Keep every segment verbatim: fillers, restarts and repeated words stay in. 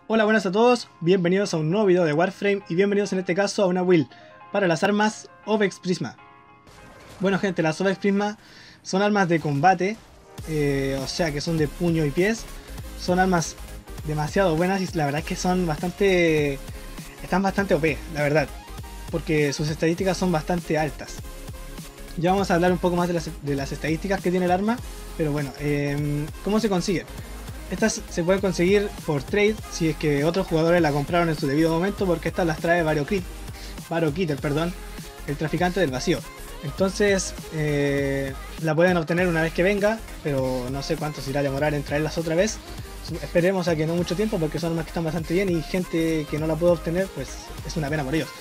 Hola, buenas a todos, bienvenidos a un nuevo video de Warframe y bienvenidos en este caso a una build para las armas Ovex Prisma. Bueno gente, las Ovex Prisma son armas de combate, eh, o sea que son de puño y pies. Son armas demasiado buenas y la verdad es que son bastante... están bastante O P, la verdad, porque sus estadísticas son bastante altas. Ya vamos a hablar un poco más de las, de las estadísticas que tiene el arma, pero bueno, eh, ¿cómo se consiguen? Estas se pueden conseguir por trade si es que otros jugadores la compraron en su debido momento, porque estas las trae Varokiter, perdón, el traficante del vacío. Entonces eh, la pueden obtener una vez que venga, pero no sé cuánto se irá a demorar en traerlas otra vez. Esperemos a que no mucho tiempo, porque son armas que están bastante bien y gente que no la puede obtener, pues es una pena por ellos.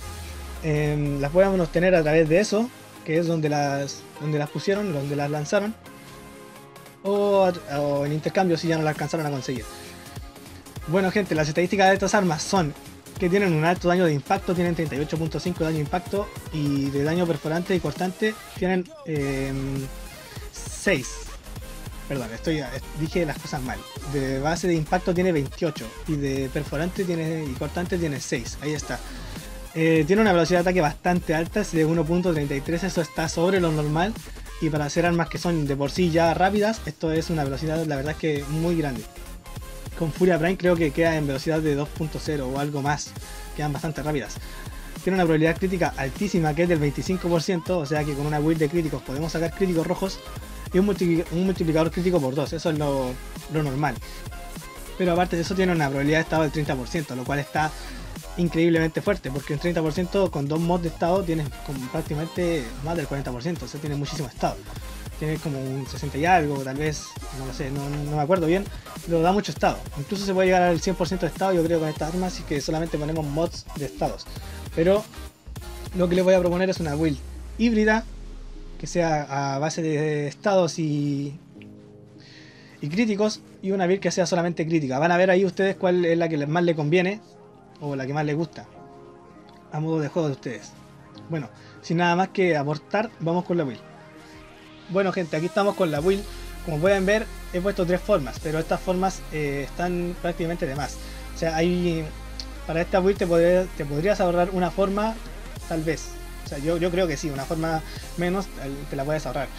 Eh, las podemos obtener a través de eso, que es donde las, donde las pusieron, donde las lanzaron. O, o en intercambio si ya no la alcanzaron a conseguir. Bueno gente, las estadísticas de estas armas son que tienen un alto daño de impacto, tienen treinta y ocho punto cinco de daño de impacto, y de daño perforante y cortante tienen eh, seis. Perdón, estoy, dije las cosas mal. De base de impacto tiene veintiocho y de perforante tiene, y cortante tiene seis. Ahí está. Eh, tiene una velocidad de ataque bastante alta, es de uno punto treinta y tres, eso está sobre lo normal. Y para hacer armas que son de por sí ya rápidas, esto es una velocidad, la verdad es que muy grande. Con Furia Prime creo que queda en velocidad de dos punto cero o algo más, quedan bastante rápidas. Tiene una probabilidad crítica altísima, que es del veinticinco por ciento, o sea que con una build de críticos podemos sacar críticos rojos. Y un, multi un multiplicador crítico por dos, eso es lo, lo normal. Pero aparte de eso tiene una probabilidad de estado del treinta por ciento, lo cual está increíblemente fuerte, porque un treinta por ciento con dos mods de estado tienes como prácticamente más del cuarenta por ciento, o sea, tiene muchísimo estado. Tiene como un sesenta y algo, tal vez, no lo sé, no, no me acuerdo bien, pero da mucho estado. Incluso se puede llegar al cien por ciento de estado, yo creo, con estas armas, así que solamente ponemos mods de estados. Pero lo que les voy a proponer es una build híbrida, que sea a base de estados y, y críticos, y una build que sea solamente crítica. Van a ver ahí ustedes cuál es la que más les conviene, o la que más les gusta, a modo de juego de ustedes. Bueno, sin nada más que aportar, vamos con la build. Bueno gente, aquí estamos con la build. Como pueden ver, he puesto tres formas, pero estas formas eh, están prácticamente de más. O sea, hay, para esta build te, podría, te podrías ahorrar una forma, tal vez. O sea, yo, yo creo que sí, una forma menos te la puedes ahorrar.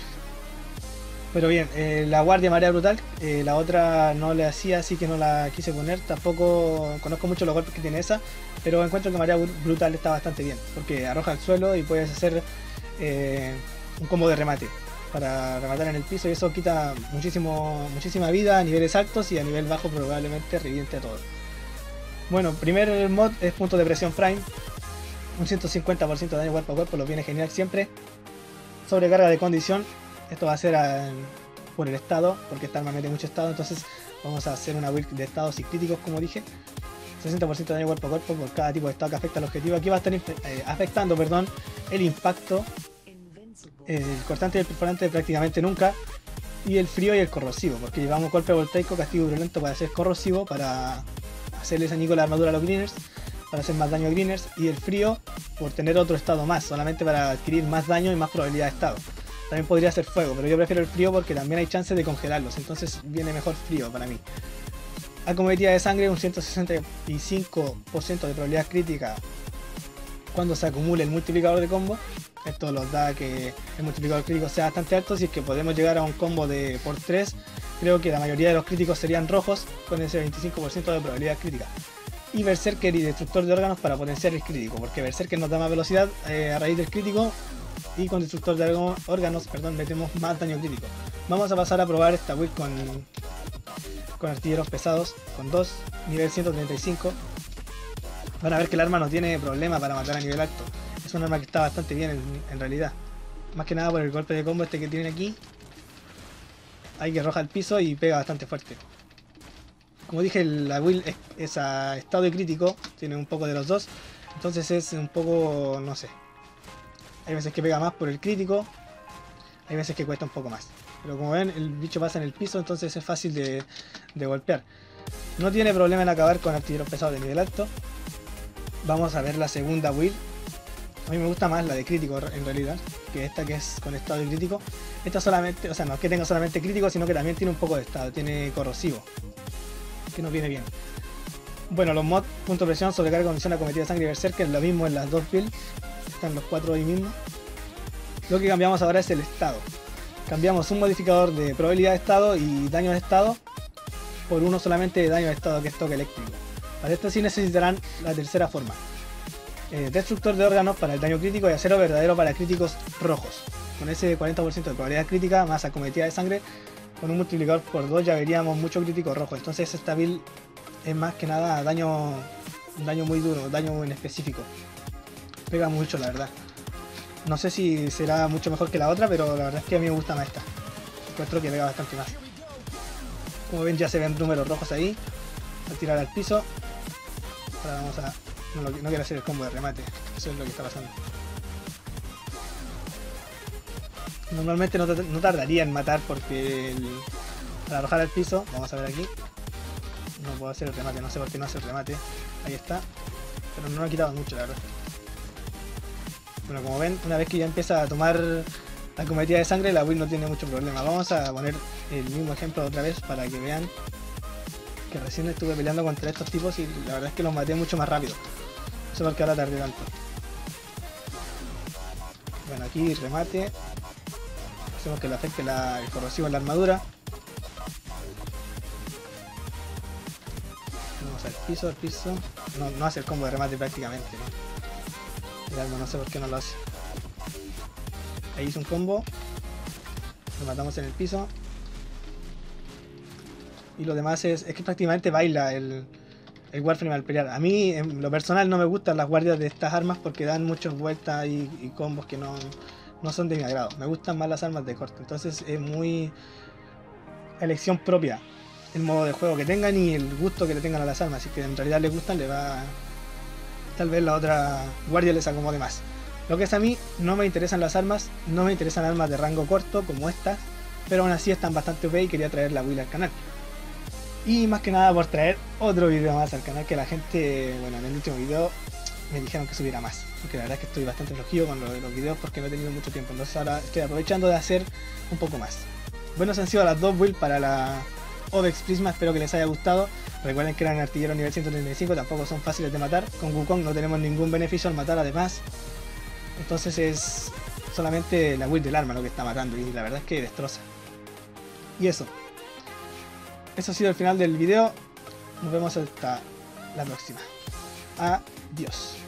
Pero bien, eh, la guardia marea brutal, eh, la otra no le hacía, así que no la quise poner. Tampoco conozco mucho los golpes que tiene esa, pero encuentro que marea brutal está bastante bien, porque arroja al suelo y puedes hacer eh, un combo de remate para rematar en el piso, y eso quita muchísimo, muchísima vida a niveles altos, y a nivel bajo probablemente reviente a todo. Bueno, primer mod es punto de presión prime, un ciento cincuenta por ciento de daño cuerpo a cuerpo, lo viene genial siempre. Sobrecarga de condición. Esto va a ser a, por el estado, porque esta arma mete mucho estado, entonces vamos a hacer una build de estados y críticos, como dije. sesenta por ciento de daño cuerpo a cuerpo por cada tipo de estado que afecta al objetivo. Aquí va a estar eh, afectando perdón, el impacto, el cortante y el perforante prácticamente nunca, y el frío y el corrosivo, porque llevamos golpe voltaico, castigo violento para hacer corrosivo, para hacerles añico la armadura a los greeners, para hacer más daño a greeners, y el frío por tener otro estado más, solamente para adquirir más daño y más probabilidad de estado. También podría ser fuego, pero yo prefiero el frío porque también hay chance de congelarlos, entonces viene mejor frío para mí. Acometida de sangre, un ciento sesenta y cinco por ciento de probabilidad crítica cuando se acumule el multiplicador de combo. Esto nos da que el multiplicador crítico sea bastante alto, si es que podemos llegar a un combo de por tres. Creo que la mayoría de los críticos serían rojos, con ese veinticinco por ciento de probabilidad crítica. Y Berserker y Destructor de órganos para potenciar el crítico, porque Berserker nos da más velocidad eh, a raíz del crítico, y con Destructor de órganos, perdón, metemos más daño crítico. Vamos a pasar a probar esta build con, con artilleros pesados, con dos, nivel ciento treinta y cinco. Van a ver que el arma no tiene problema para matar a nivel alto. Es un arma que está bastante bien en, en realidad. Más que nada por el golpe de combo este que tiene aquí. Hay que arroja al piso y pega bastante fuerte. Como dije, la build es, es a estado y crítico, tiene un poco de los dos. Entonces es un poco, no sé. Hay veces que pega más por el crítico, hay veces que cuesta un poco más. Pero como ven, el bicho pasa en el piso, entonces es fácil de, de golpear. No tiene problema en acabar con artilleros pesados de nivel alto. Vamos a ver la segunda build. A mí me gusta más la de crítico en realidad, que esta que es con estado y crítico. Esta solamente, o sea, no es que tenga solamente crítico, sino que también tiene un poco de estado, tiene corrosivo, que nos viene bien. Bueno, los mods, punto de presión, sobrecarga, condición, acometida de sangre y berserker, lo mismo en las dos builds. Están los cuatro ahí mismo. Lo que cambiamos ahora es el estado. Cambiamos un modificador de probabilidad de estado y daño de estado por uno solamente de daño de estado, que es toque eléctrico. Para esto sí necesitarán la tercera forma. Eh, destructor de órganos para el daño crítico y acero verdadero para críticos rojos. Con ese cuarenta por ciento de probabilidad crítica más acometida de sangre, con un multiplicador por dos ya veríamos mucho crítico rojo. Entonces esta build es más que nada daño, daño muy duro, daño en específico. Pega mucho, la verdad. No sé si será mucho mejor que la otra, pero la verdad es que a mí me gusta más esta. Encuentro que pega bastante más. Como ven, ya se ven números rojos ahí. Al tirar al piso. Ahora vamos a... No, no quiero hacer el combo de remate. Eso es lo que está pasando. Normalmente no, no tardaría en matar porque el, al arrojar al piso, vamos a ver aquí, no puedo hacer el remate, no sé por qué no hace el remate. Ahí está. Pero no lo ha quitado mucho, la verdad. Bueno, como ven, una vez que ya empieza a tomar la cometida de sangre, la build no tiene mucho problema. Vamos a poner el mismo ejemplo otra vez para que vean que recién estuve peleando contra estos tipos y la verdad es que los maté mucho más rápido. No sé por qué ahora tardé tanto. Bueno, aquí remate. Hacemos que le afecte la, el corrosivo en la armadura. Vamos al piso, al piso. No, no hace el combo de remate prácticamente, ¿no? El arma no sé por qué no lo hace. Ahí hizo un combo. Lo matamos en el piso. Y lo demás es, es que prácticamente baila el, el Warframe al pelear. A mí, en lo personal, no me gustan las guardias de estas armas porque dan muchas vueltas y, y combos que no, no son de mi agrado. Me gustan más las armas de corte. Entonces es muy elección propia el modo de juego que tengan y el gusto que le tengan a las armas. Si que en realidad les gustan, le va... Tal vez la otra guardia les acomode más. Lo que es a mí, no me interesan las armas, no me interesan armas de rango corto como estas, pero aún así están bastante O P y quería traer la build al canal. Y más que nada por traer otro video más al canal que la gente, bueno, en el último video me dijeron que subiera más. Porque la verdad es que estoy bastante flojillo con los, los videos porque no he tenido mucho tiempo, entonces ahora estoy aprovechando de hacer un poco más. Bueno, esas han sido las dos builds para la Ovex Prisma, espero que les haya gustado. Recuerden que eran artilleros nivel ciento treinta y cinco, tampoco son fáciles de matar. Con Wukong no tenemos ningún beneficio al matar además. Entonces es solamente la build del arma lo que está matando y la verdad es que destroza. Y eso. Eso ha sido el final del video. Nos vemos hasta la próxima. Adiós.